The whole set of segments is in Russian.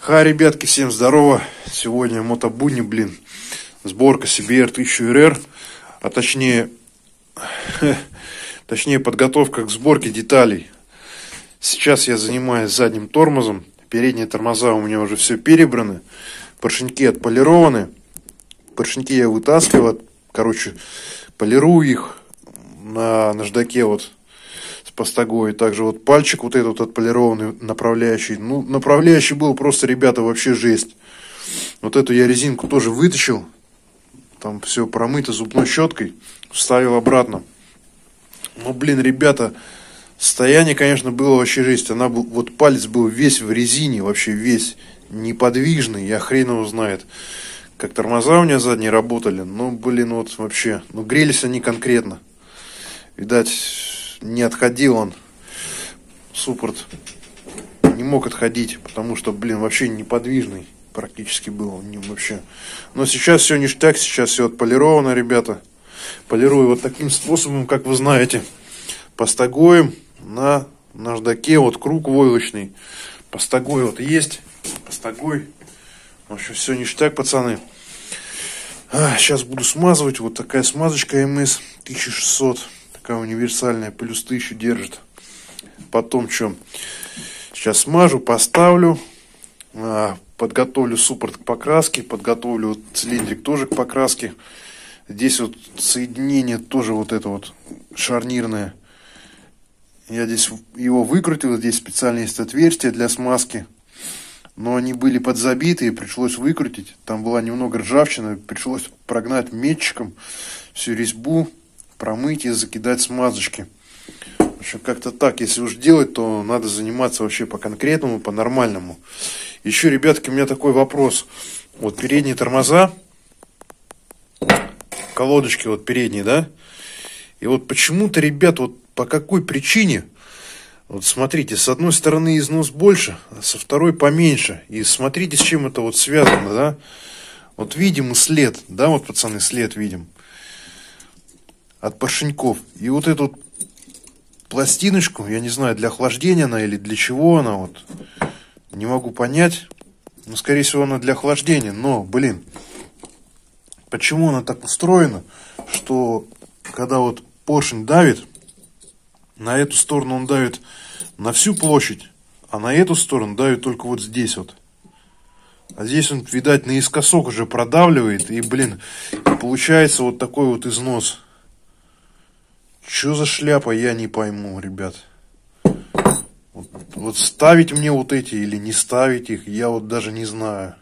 Ребятки, всем здорово. Сегодня мотобудни, сборка CBR 1000RR, а точнее подготовка к сборке деталей. Сейчас я занимаюсь задним тормозом, передние тормоза у меня уже все перебраны, поршеньки отполированы, поршеньки я вытаскиваю, полирую их на наждаке с постогой. Также пальчик этот отполированный, направляющий. Направляющий был просто, ребята, вообще жесть. Эту я резинку тоже вытащил. Там все промыто зубной щеткой. Вставил обратно. Ребята, состояние, конечно, было вообще жесть. Палец был весь в резине, вообще весь неподвижный. Я хрен его знает, как тормоза у меня задние работали. Вообще. Грелись они конкретно. Видать, не отходил он, суппорт не мог отходить, потому что, вообще неподвижный практически был вообще. Но сейчас все ништяк, сейчас все отполировано, ребята. Полирую таким способом, как вы знаете, постогоем на наждаке, круг войлочный. Постогой есть, постогой. В общем, все ништяк, пацаны. Сейчас буду смазывать. Такая смазочка МС 1600. Такая универсальная, плюс 1000 держит. Потом что? Сейчас смажу, поставлю. Подготовлю суппорт к покраске. Подготовлю цилиндрик тоже к покраске. Здесь соединение тоже это шарнирное. Я здесь его выкрутил. Здесь специально есть отверстие для смазки. Но они были подзабитые, пришлось выкрутить. Там была немного ржавчина. Пришлось прогнать метчиком всю резьбу, промыть и закидать смазочки. В общем, как-то так. Если уж делать, то надо заниматься вообще по-конкретному, по-нормальному. Еще, ребятки, у меня такой вопрос. Передние тормоза, колодочки передние, да? И почему-то, ребят, по какой причине, смотрите, с одной стороны износ больше, а со второй поменьше. И смотрите, с чем это связано, да? Видим след, да, пацаны, след видим от поршеньков. И эту пластиночку, я не знаю, для охлаждения она или для чего она, не могу понять. Скорее всего, она для охлаждения. Но, почему она так устроена, что когда поршень давит, на эту сторону он давит на всю площадь, а на эту сторону давит только здесь А здесь он, видать, наискосок уже продавливает, и, получается такой износ. Что за шляпа, я не пойму, ребят. Ставить мне эти или не ставить их, я даже не знаю.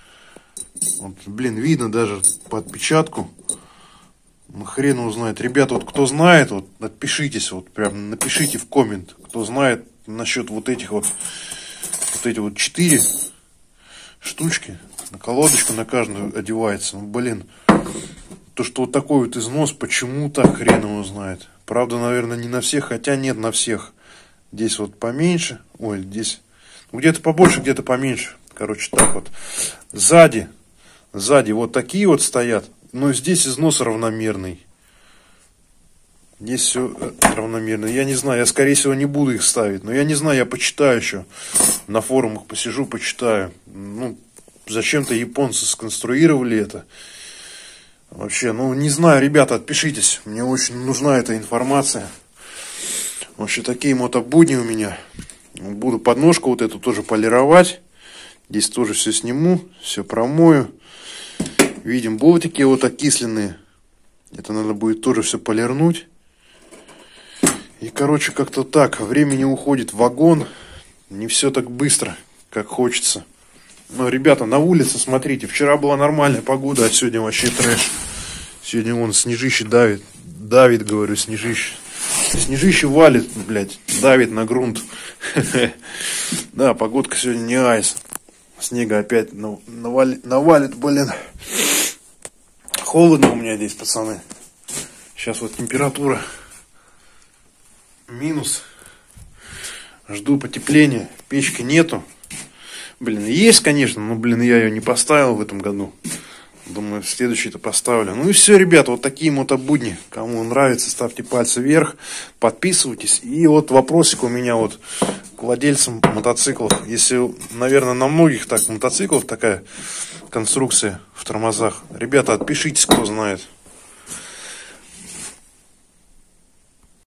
Видно даже по отпечатку. Хрен его знает. Ребята, кто знает, отпишитесь, прям напишите в коммент, кто знает насчет этих эти 4 штучки. На колодочку на каждую одевается. То, что такой износ, почему так, хрен его знает. Правда, наверное, не на всех, хотя нет, на всех. Здесь поменьше, здесь где-то побольше, где-то поменьше. Так Сзади такие стоят, но здесь износ равномерный. Здесь все равномерно. Я не знаю, я, скорее всего, не буду их ставить. Но я не знаю, я почитаю еще. На форумах посижу, почитаю. Зачем-то японцы сконструировали это. Вообще, не знаю, ребята, отпишитесь. Мне очень нужна эта информация. Вообще, такие мотобудни у меня. Буду подножку эту тоже полировать. Здесь тоже все сниму, все промою. Видим, болтики окисленные. Это надо будет тоже все полирнуть. И, как-то так. Времени уходит в вагон. Не все так быстро, как хочется. Но, ребята, на улице, смотрите, вчера была нормальная погода, а сегодня вообще трэш. Сегодня снежище давит. Говорю, снежище. Снежище валит, давит на грунт. Да, погодка сегодня не айс. Снега опять навалит, Холодно у меня здесь, пацаны. Сейчас температура минус. Жду потепления. Печки нету. Есть, конечно, но, я ее не поставил в этом году. Думаю, следующий-то поставлю. Ну и все, ребята, вот такие мотобудни. Кому нравится, ставьте пальцы вверх, подписывайтесь. И вот вопросик у меня вот к владельцам мотоциклов. Если, наверное, на многих так мотоциклов такая конструкция в тормозах. Ребята, отпишитесь, кто знает.